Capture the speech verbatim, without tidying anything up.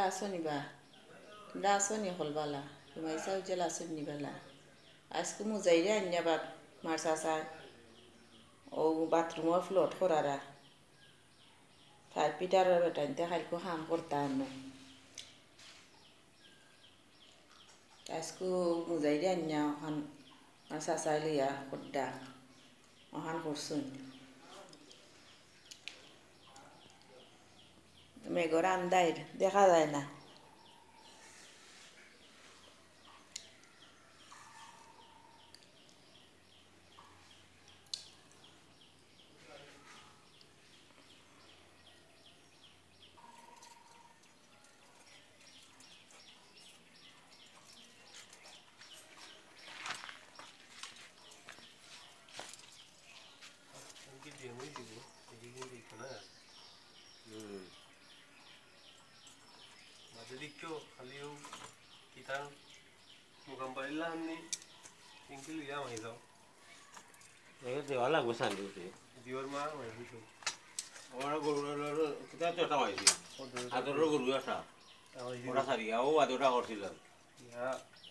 আসনিবা তোমরা আসনি হলবালা তোমাইসা উজ্জ্বল আসনি বালা আজকে মুজাইরে আন্যাবাদ মার চাচা ও বাথরুমও ফ্লোট করারা তাই পিটার বেটাইতে খাইকো হাম করতা আনো আজকে মুজাইরে আন্যা ওখান মার চাচা লিয়া খদ্দা ওখান করছুন মেঘর আন্দাইর দেখা যায় না Dicchio all'io chitan mugambarilla anni inki liya mai sao ये देवाला गुसान देते dior ma mai bicho और गुरु कितना चोटा मारी आदर गुरु ऐसा awai ओरा सारी आओ आदर का करसिला ya